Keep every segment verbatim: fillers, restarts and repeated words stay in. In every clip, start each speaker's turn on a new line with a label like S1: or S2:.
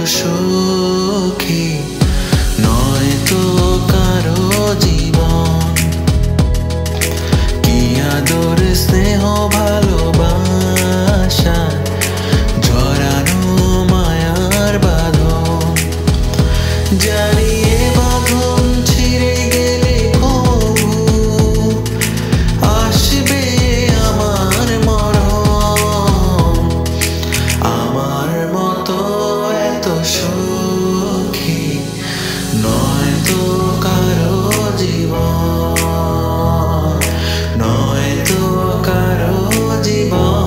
S1: সুখী নয় তো কারো জীবন। কি আদর স্নেহ ভালোবাসা জড়ানো মায়ার বাঁধন। জানি এ বাঁধন ছিঁড়ে গেলে কবু আসবে আমার মরণ। আমার মতো এত সুখী নয় তো কারো জীবন, নয় তো কারো জীবন।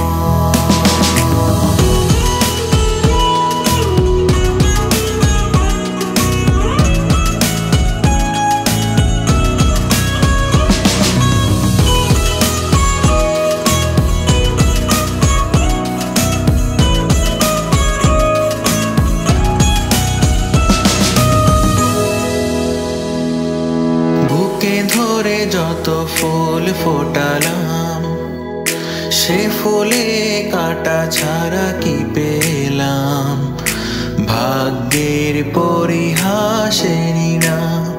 S1: বুকে ধরে যত ফুল ফোটালাম সে ফুলে কাটা ছাড়া কি পেলাম। ভাগ্যের পরিহাসেরই না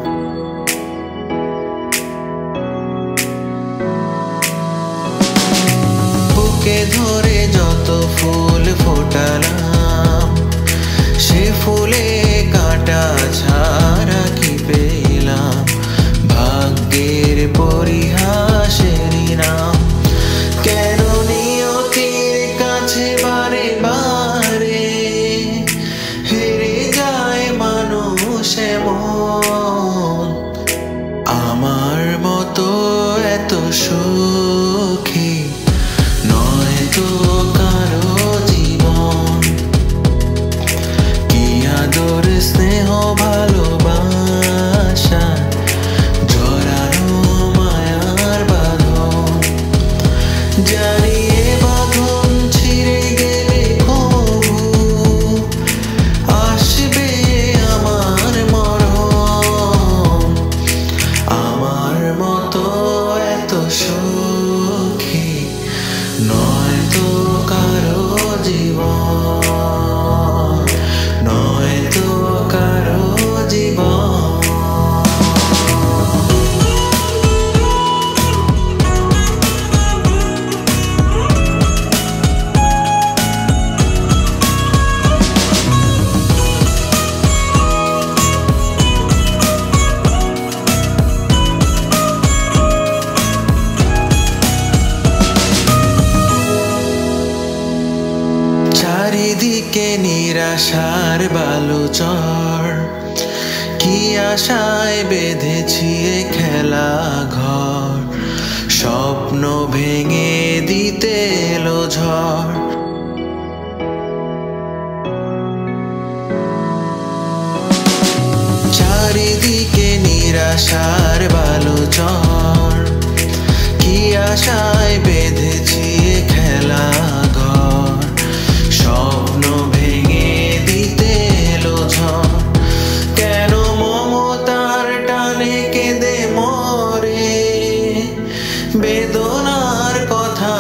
S1: বুকে ধরে যত ফুল ফোটালাম সে ফুলে কাটা ছাড়া কি পেলাম। ভাগ্যের পরিহাসেরই নাম। কেন নিয়তির কাছে বারে বারে হেরে যায় মানুষ এমন। আমার মতো এত সুখী নয় তো কারো জীবন। কি আদর স্নেহ ভালোবাসা জানি এ বাঁধন ছিঁড়ে গেলে কবু আসবে আমার মরণ। আমার মতো এত সুখী নয় তো কারো জীবন, নয় তো কারো জীবন। চারিদিকে নিরাশার বালুচর, কি আশায় বেঁধেছি এ খেলা ঘর। স্বপ্ন ভেঙে দিতে এলো ঝড়। চারিদিকে নিরাশার বালুচর, কি আশায় বেঁধেছি এ খেলা ঘর। স্বপ্ন ভেঙে দিতে এলো ঝড়। কেন মমতার টানে কেঁদে মরে বেদনার কথা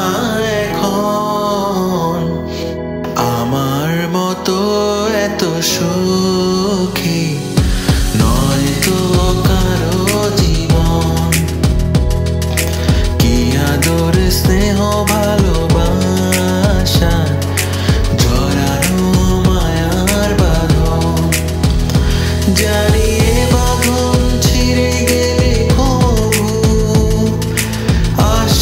S1: এখন। আমার মতো এত সুখী নয় তো কারো জীবন। কি আদর স্নেহ ভালোবাসা জড়ানো মায়ার বাঁধন। জানি এ বাঁধন ছিঁড়ে গেলে কবু আস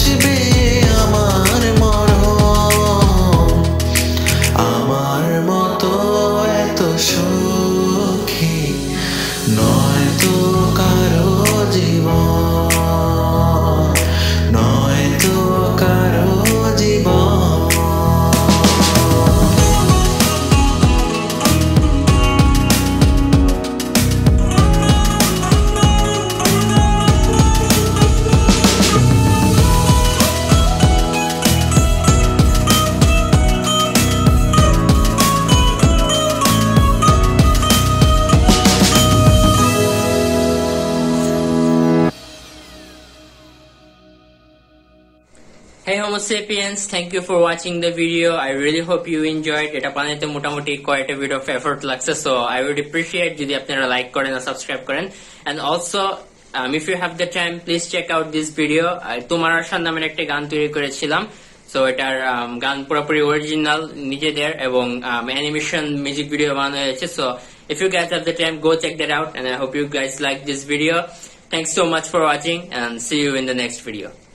S2: Hey Homo sapiens, thank you for watching the video. I really hope you enjoyed. Eta banete motamuti quite a bit of effort lagse, so I would appreciate jodi apnara like koren or subscribe koren. And also um, if you have the time, please check out this video. I Tomar Arshan namer ekta গান তৈরি করেছিলাম, so এটার গান পুরোপুরি original নিজেদের এবং animation music video বানানো হয়েছে. So if you guys have the time, go check that out, and I hope you guys like this video. Thanks so much for watching, and see you in the next video.